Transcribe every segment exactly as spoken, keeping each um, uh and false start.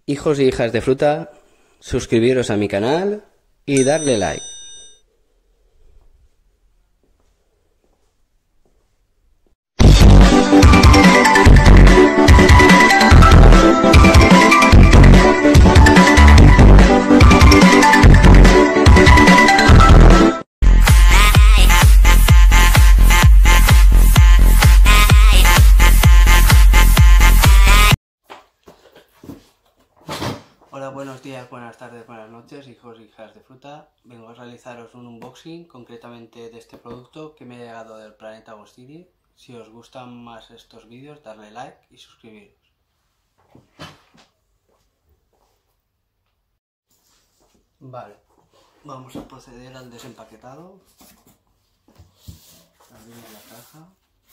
Hijos y hijas de fruta, suscribiros a mi canal y darle like. Hola, buenos días, buenas tardes, buenas noches, hijos y hijas de fruta. Vengo a realizaros un unboxing, concretamente de este producto que me ha llegado del planeta Agostini. Si os gustan más estos vídeos, darle like y suscribiros. Vale, vamos a proceder al desempaquetado. Abrimos la caja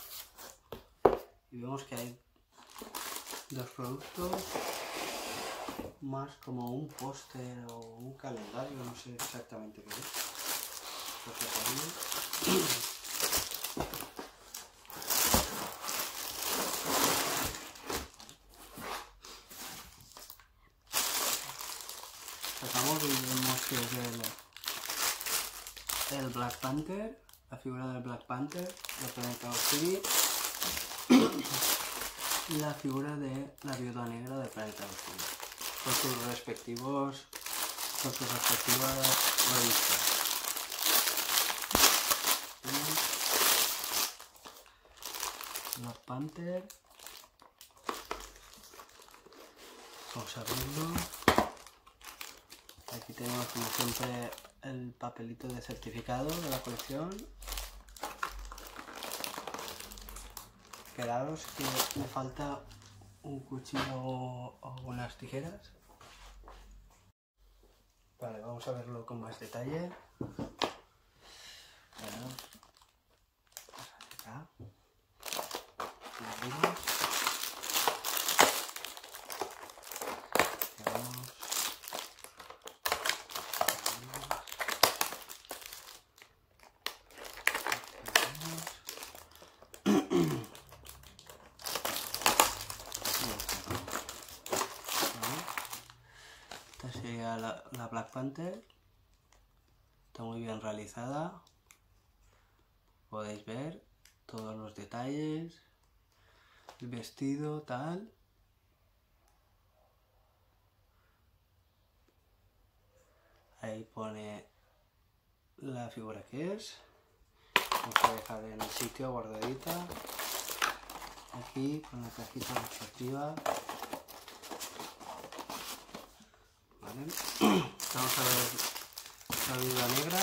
y vemos que hay dos productos, más como un póster o un calendario, no sé exactamente qué es. Sacamos y vemos que es el, el Black Panther, la figura del Black Panther, la planeta Agostini, y la figura de la Viuda Negra del planeta Agostini, con sus respectivos, con sus respectivas revistas. Black Panther. Vamos a abrirlo. Aquí tenemos, como siempre, el papelito de certificado de la colección. Quedaros que me falta un cuchillo o unas tijeras. Vale, vamos a verlo con más detalle. Bueno, acá. Lo abrimos. Quedamos. Esta sería la, la Black Panther. Está muy bien realizada. Podéis ver todos los detalles, el vestido, tal. Ahí pone la figura que es. Vamos a dejar en el sitio guardadita. Aquí con la cajita respectiva. Vale. Vamos a ver la Viuda Negra,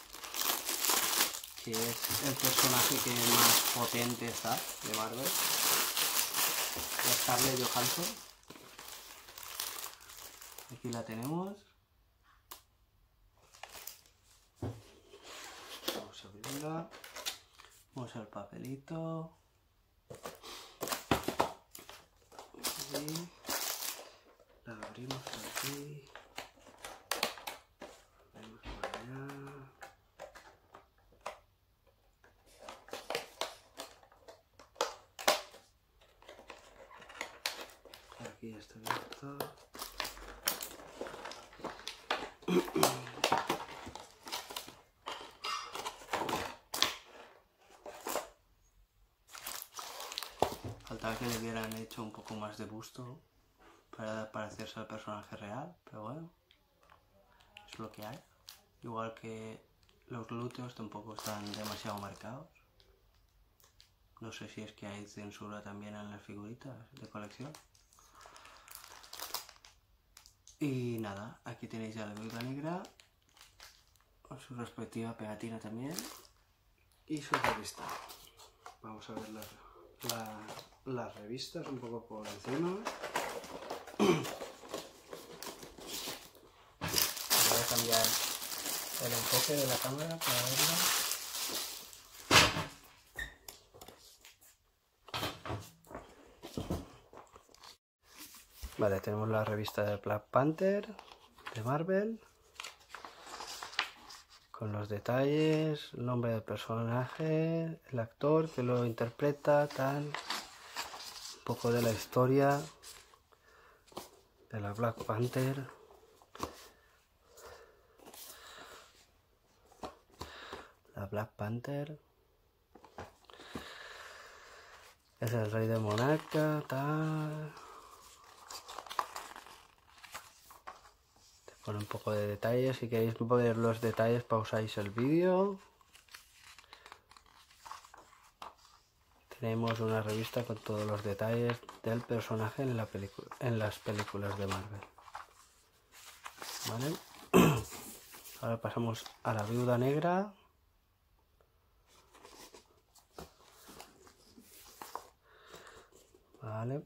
que es el personaje que más potente está de Marvel. La Scarlett Johansson. Aquí la tenemos. Vamos a abrirla. Vamos al papelito. Aquí. La abrimos aquí. Vamos por allá. Aquí está abierto. Faltaba que le hubieran hecho un poco más de busto para parecerse al personaje real, pero bueno, es lo que hay. Igual que los glúteos tampoco están demasiado marcados. No sé si es que hay censura también en las figuritas de colección. Y nada, aquí tenéis ya la Viuda Negra, con su respectiva pegatina también, y su revista. Vamos a ver las, la, las revistas un poco por encima. Voy a cambiar el enfoque de la cámara para verla. Vale, tenemos la revista de Black Panther de Marvel, con los detalles, el nombre del personaje, el actor que lo interpreta, tal, un poco de la historia, de la Black Panther. La Black Panther. Es el rey de Monarca, tal. Te pone un poco de detalles. Si queréis ver los detalles, pausáis el vídeo. Tenemos una revista con todos los detalles del personaje en, la en las películas de Marvel. ¿Vale? Ahora pasamos a la Viuda Negra. Vale.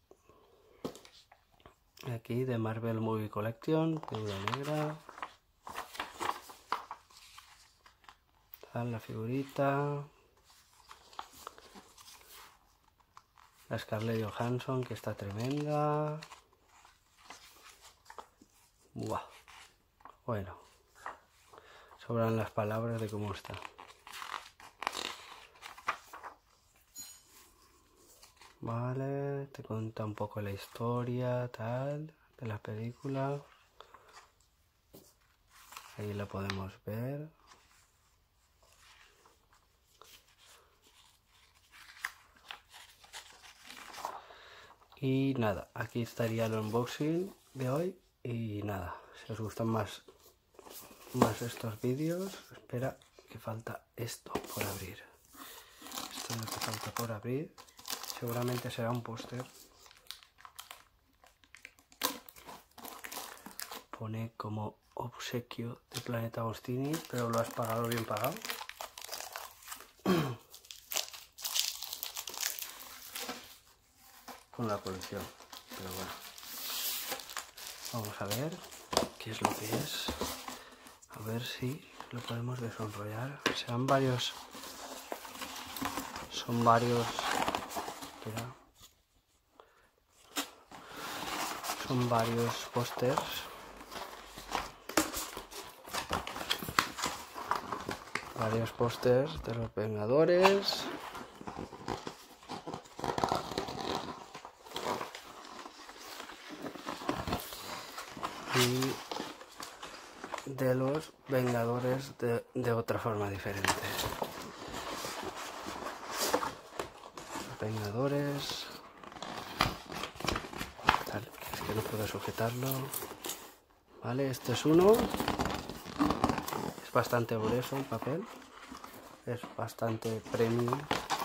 Aquí de Marvel Movie Collection, Viuda Negra. Tal, la figurita. La Scarlett Johansson, que está tremenda. Buah. Bueno. Sobran las palabras de cómo está. Vale, te cuenta un poco la historia, tal, de la película. Ahí la podemos ver. Y nada, aquí estaría el unboxing de hoy. Y nada, si os gustan más, más estos vídeos, espera que falta esto por abrir. Esto es lo que falta por abrir. Seguramente será un póster. Pone como obsequio de Planeta Agostini, pero lo has pagado bien pagado. Con la colección, pero bueno. Vamos a ver qué es lo que es. A ver si lo podemos desenrollar. Serán varios. Son varios. Espera. Son varios pósters. Varios pósters de los Vengadores. Y de los Vengadores de, de otra forma diferente. Los Vengadores. Tal, es que no puedo sujetarlo. Vale, este es uno. Es bastante grueso el papel. Es bastante premium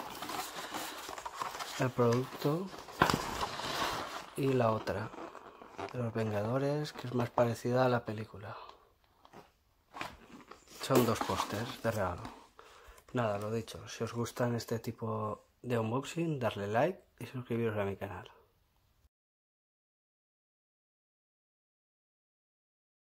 el producto. Y la otra de los Vengadores, que es más parecida a la película. Son dos pósters de regalo. Nada, lo dicho, si os gustan este tipo de unboxing, darle like y suscribiros a mi canal.